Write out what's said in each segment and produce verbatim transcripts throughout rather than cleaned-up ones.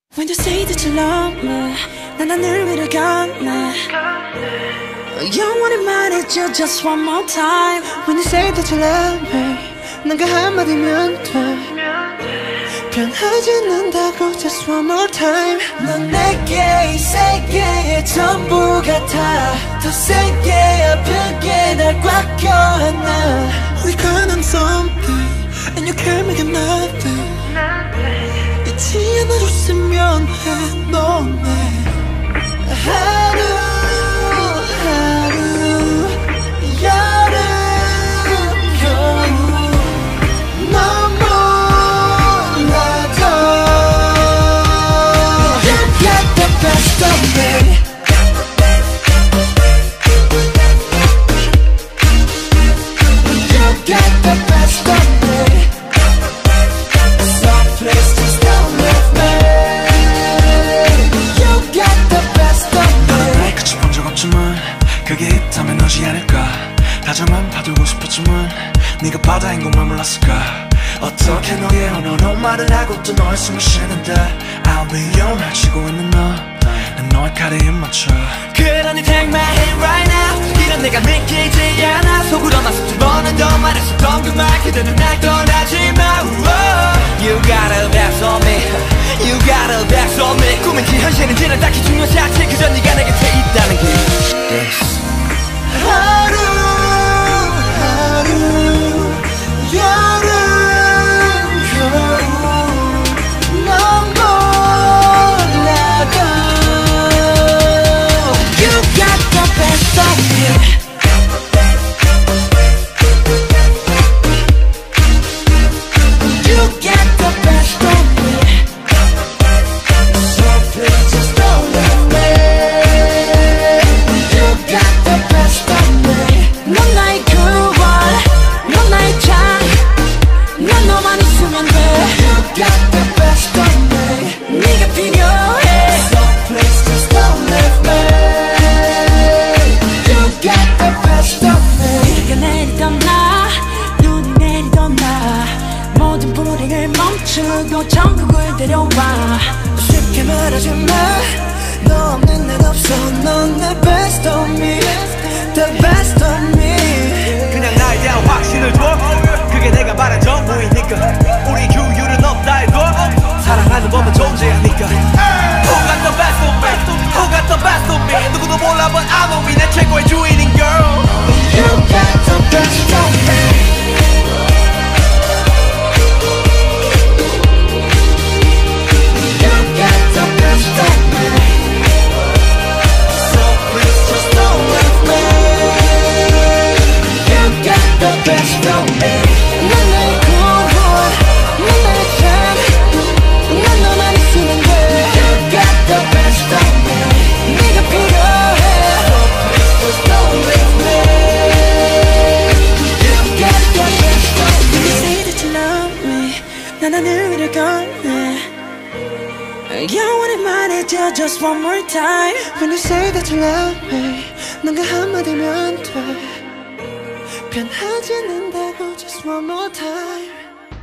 When you say that you love me, 난 하늘 위를 걷네. 영원히 말해줘 just one more time. When you say that you love me, 난 그 한마디면 돼. 변하지 않는다고 just one more time. 넌 내게 이 세계의 전부 같아. 더 세게 아프게 날 꽉 껴안아. We gonna something and you can't make it nothing. 잊지 않아줬으면 해. 넌 내 하루 하루 여름 겨울 넌 몰라도 You got the best of me. You got the best of me. Some place to start with me. You got the best of me. 나를 끝이 본 적 없지만 그게 있다면 너지 않을까. 다정한 파도고 싶었지만 네가 바다인 것만 몰랐을까. 어떻게 너의 언어로 말을 하고 또 너의 숨을 쉬는데 I'll be your 날 쉬고 있는 너. 난 너의 칼에 힘 맞춰. 그러니 take my hand right now. 이런 내가 믿기지 않아. 속으로만 수천 번은 더 말했었던 그 말 그대는 날 떠나지 마. You got a best on me. You got a best on me. 꿈인지 현실인지는 딱히 중요하지 않지. 그저 네가 내 곁에 있다는 게 yes. 하루 하루 여름 겨울 넌 몰라도 You got the best of me. You got the best of me. So please just don't leave me. You got the best of me. 넌 나의 구원, 넌 나의 장, 난 너만 있으면 돼. You got the best of me. 네가 필요해. So please just don't leave me. You got the best of me. 비가 내리던 나, 눈이 내리던 나, 모든 불행을 멈추고 천국을 데려와. 쉽게 말하지 마. 너 없는 날 없어. 넌 내 best of me. The best of me. 그냥 나에 대한 확신을 줘. 그게 내가 말한 전부이니까. 우리 규율은 없다 해도 사랑하는 법은 존재하니까. Who got the best of me? Who got the best of me? 누구도 몰라 but I know me. 내 최고의 주인인 girl. You got the best of me. You got the best of me. So please just don't leave me. You got the best of me. 난 나의 구원, 난 나의 참, 난 너만 있으면 돼. You got the best of me. 네가 필요해. So please just don't leave me. You got the best of me. When you say that you love me, 난 하늘 위를 걷네. 영원히 말해줘 just one more time. When you say that you love me, 난 그 한마디면 돼. 변하지 않는다고 just one more time.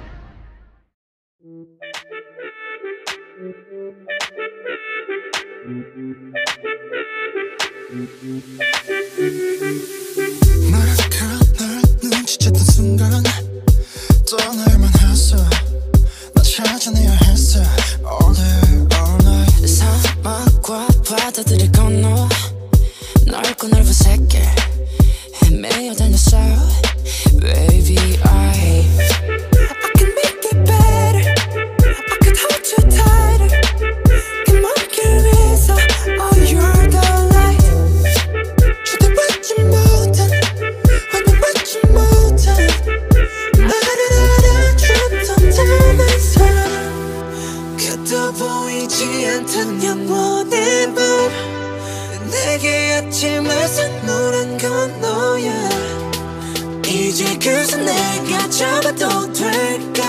나는 girl 널 눈치챘던 순간 떠날만 했어. 나 찾아내야 했어. All day all night. 사막과 바다들을 건너 넓고 넓은 세계 헤매어 다녔어. Baby I I can make it better. I could hold you tighter. 그 먼길 위에서 Oh you're the light. 주대받지 못한 환영받지 못한 나를 알아줬던 닮은 사람. 그도 보이지 않던 영원의 밤. 내게 아침을 선물한 건 너야. 이제 그새 내가 잡아도 될까.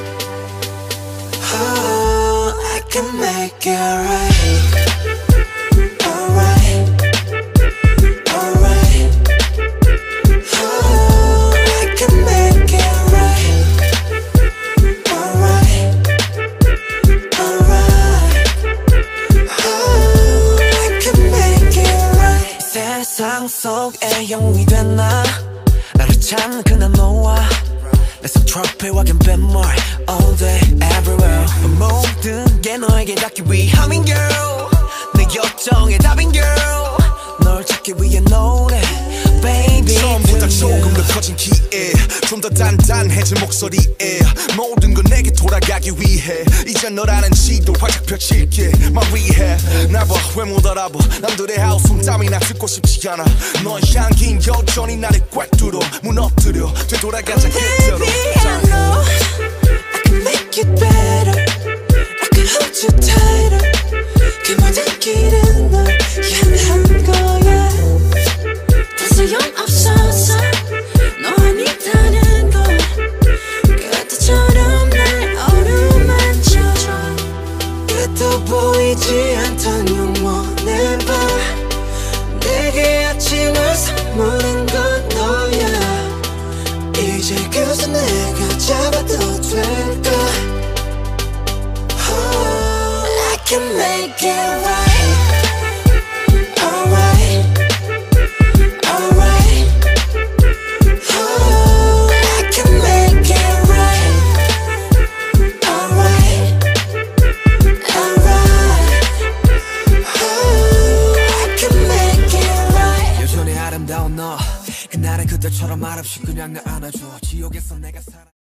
Oh, I can make it right. Alright, alright. Oh, I can make it right. Alright, alright. 속에 영웅이 됐나 나를 찾는 그날 너와 내속 트로피와 갬뱀물 all day everywhere 모든 게 너에게 닿기 위함인 girl 내 요청의 답인 girl 널 찾기 위해 노래 baby 처음보다 조금 더 커진 기에 좀 더 단단해진 목소리에 모든 건 내게 돌아가기 위해 이제 너라는 지도 활짝 펼칠게 말 위해 나봐 왜 못 알아봐 남들의 하우스 땀이나 듣고 싶지 않아 너의 향긴 여전히 나를 꽉 뚫어 무너뜨려 되돌아가자 그대로 Baby I know I can make it better I can hold you tighter 그 모든 길은 널 향한 거야 더 소용없어서 너 아니다는 걸 그때처럼 날 어루만져줘 끝도 보이지 않던 영원의 밤 내게 아침을 선물한 건 너야 이제 그저 내가 잡아도 될까 oh, I can make it right alright alright oh, I can make it right alright alright oh, I can make it right 여전히 아름다운 너 그날의 그때처럼 말없이 그냥 날 안아줘 지옥에서 내가 살아